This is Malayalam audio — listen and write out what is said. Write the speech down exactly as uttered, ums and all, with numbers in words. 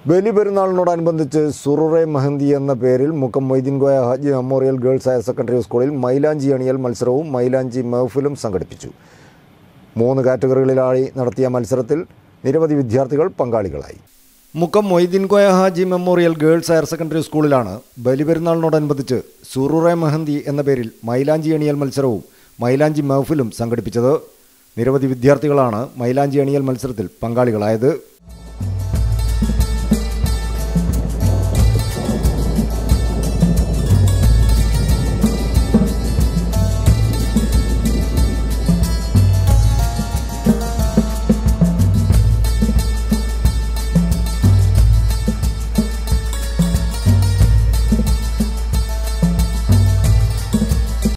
ബലിപെരുന്നാളിനോടനുബന്ധിച്ച് സുറുറെ മെഹന്തി എന്ന പേരിൽ Mukkam Moideen Koya Haji memorial girls higher secondary സ്കൂളിൽ മൈലാഞ്ചി അണിയൽ മത്സരവും മൈലാഞ്ചി മെഹ്ഫിലും സംഘടിപ്പിച്ചു. മൂന്ന് കാറ്റഗറികളിലായി നടത്തിയ മത്സരത്തിൽ നിരവധി വിദ്യാർത്ഥികൾ പങ്കാളികളായി. Mukkam Moideen Koya Haji memorial girls higher secondary സ്കൂളിലാണ് ബലിപെരുന്നാളിനോടനുബന്ധിച്ച് സുറുറെ മെഹന്തി എന്ന പേരിൽ മൈലാഞ്ചി അണിയൽ മത്സരവും മൈലാഞ്ചി മെഹ്ഫിലും സംഘടിപ്പിച്ചത്. നിരവധി വിദ്യാർത്ഥികളാണ് മൈലാഞ്ചി അണിയൽ മത്സരത്തിൽ പങ്കാളികളായത്.